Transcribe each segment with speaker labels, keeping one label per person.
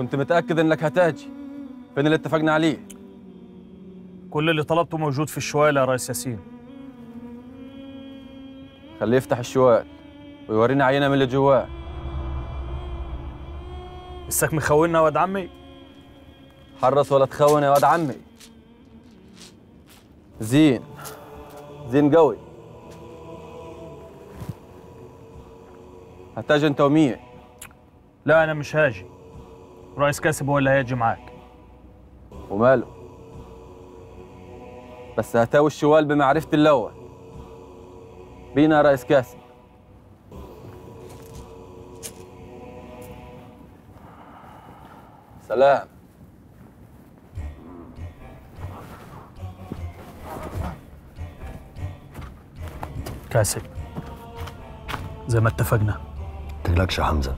Speaker 1: كنت متأكد إنك هتاجي. فين اللي اتفقنا عليه؟
Speaker 2: كل اللي طلبته موجود في الشوال يا ريس ياسين.
Speaker 1: خليه يفتح الشوال ويورينا عينة من اللي جواه.
Speaker 2: لساك مخوننا يا واد عمي؟
Speaker 1: حرص ولا تخون يا واد عمي. زين قوي. هتاجي انت ومين؟
Speaker 2: لا انا مش هاجي، رئيس كاسب هو اللي هيجي معاك.
Speaker 1: وماله؟ بس هتاوي الشوال بمعرفة الأول. بينا يا رئيس كاسب. سلام.
Speaker 2: كاسب زي ما اتفقنا.
Speaker 3: تقلقش يا حمزة.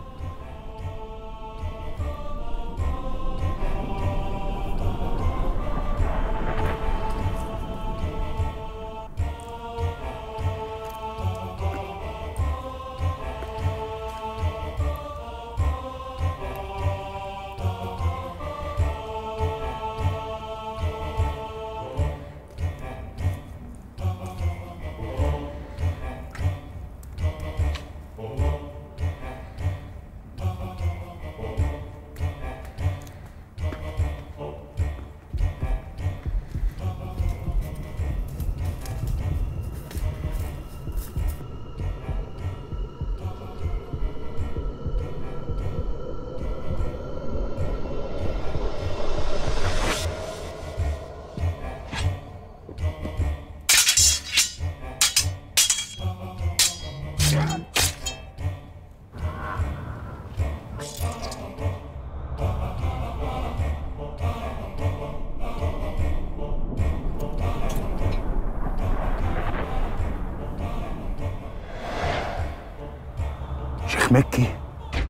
Speaker 4: شيخ مكي